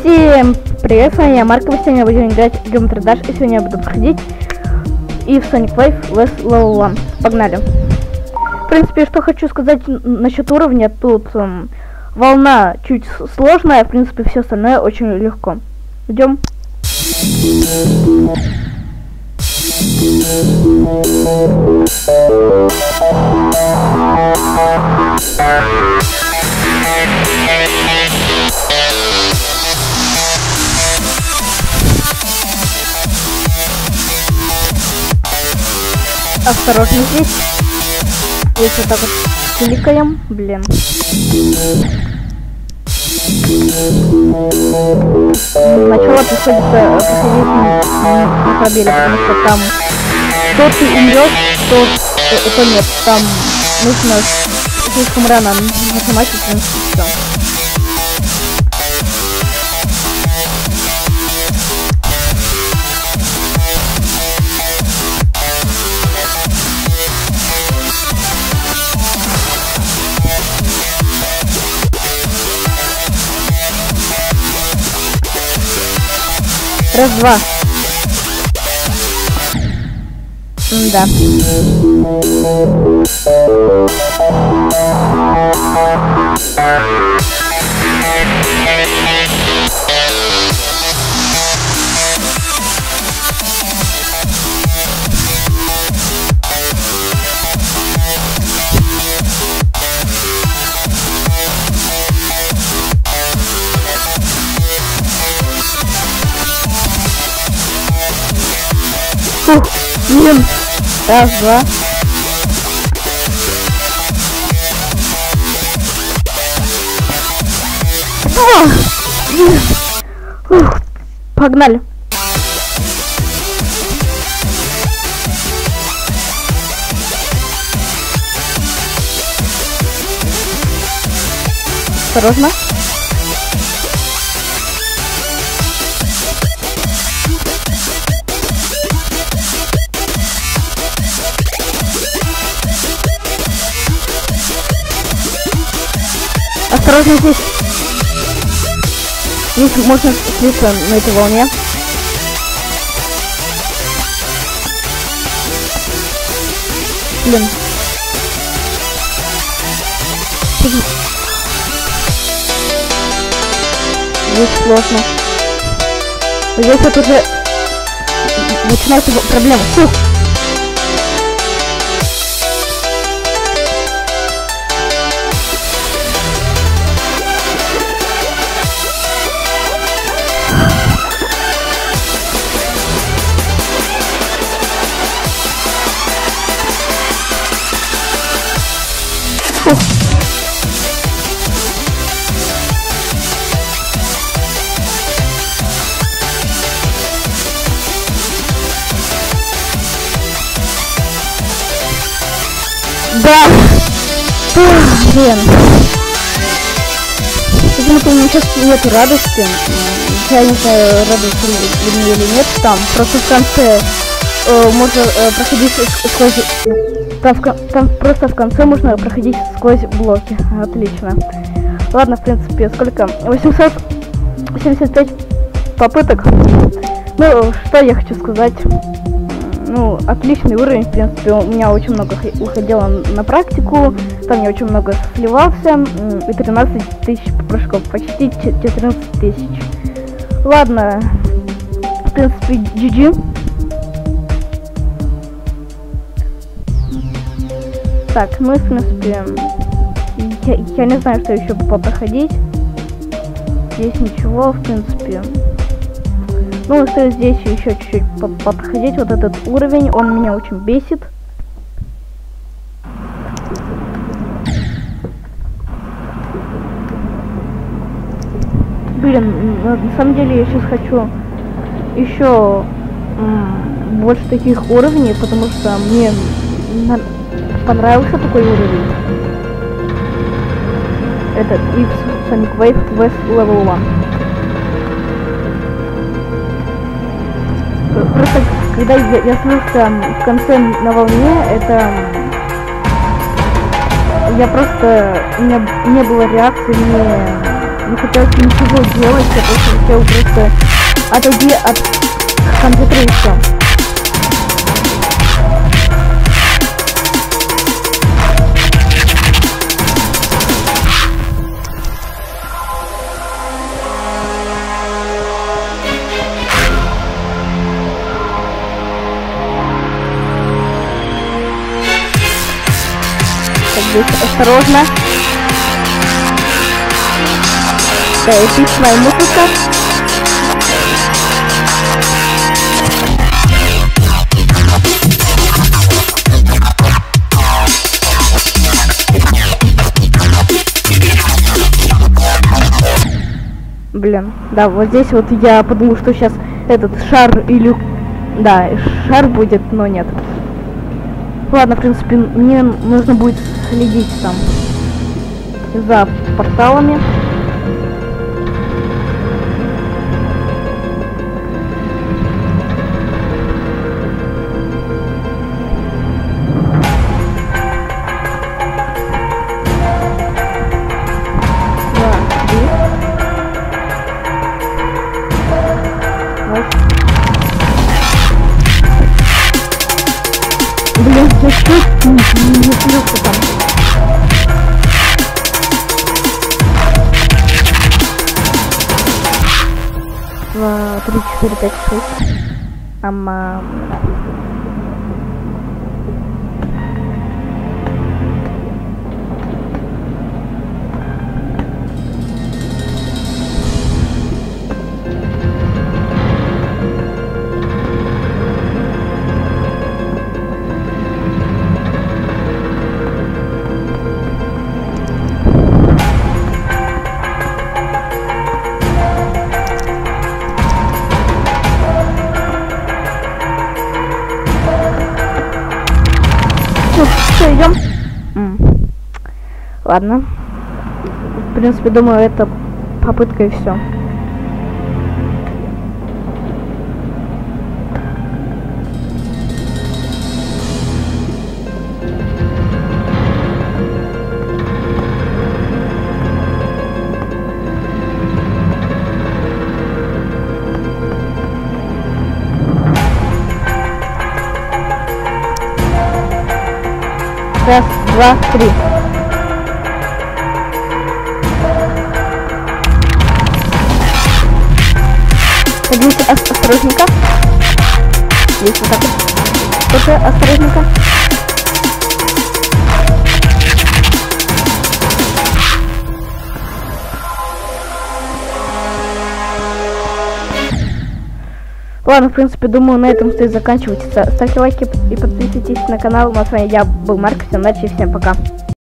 Всем привет, с вами я, Марк, сегодня будем играть в Geometry Dash, и сегодня я буду проходить и в Sonic Wave West Level 1. Погнали. В принципе, что хочу сказать насчет уровня, тут волна чуть сложная, в принципе, все остальное очень легко. Идем. Осторожно здесь. Здесь вот так вот кликаем. Блин. Сначала приходится проходить на пробеле, потому что там то ты умрешь, то нет. Там нужно слишком рано нажимать, и в принципе все. Раз, два. Да. Фух, блин. Раз, два. Фух, погнали. Осторожно. Осторожно здесь. Здесь можно слиться на этой волне. Блин. Здесь сложно. Здесь вот уже начинаются проблемы. Фух. Да! Блин. Почему-то у меня сейчас нету радости. Я не знаю, радость ли мне или нет. Там просто в конце можно проходить сквозь... Там просто в конце можно проходить сквозь блоки. Отлично. Ладно, в принципе, сколько? 875 попыток. Ну, что я хочу сказать. Ну, отличный уровень, в принципе, у меня очень много уходило на практику, там я очень много сливался, и 13 тысяч прыжков, почти 14 тысяч. Ладно, в принципе, GG. Так, ну, в принципе, я не знаю, что еще попроходить. Здесь ничего, в принципе. Ну, остается здесь еще чуть-чуть подходить. Вот этот уровень, он меня очень бесит. Блин, на самом деле я сейчас хочу еще больше таких уровней, потому что мне понравился такой уровень. Этот и Sonic Wave West Level 1. Просто когда я слился в конце на волне, это я просто, у меня не было реакции не хотелось ничего делать, я просто хотел просто отойти от компьютера и все. Здесь осторожно. Да, эпичная музыка. Блин, да, вот здесь вот я подумал, что сейчас этот шар или... Да, шар будет, но нет. Ладно, в принципе, мне нужно будет следить там за порталами. Блин, я чуть не слился там. Два, 3, 4, 5, 6. Ама. Все, идем. Ладно. В принципе, думаю, это попытка и все. Раз, два, три. Садимся осторожненько. Есть вот так вот. Тоже осторожненько. Ладно, в принципе, думаю, на этом стоит заканчивать. Ставьте лайки и подписывайтесь на канал. Ну а с вами я был Марк. Всем удачи и всем пока.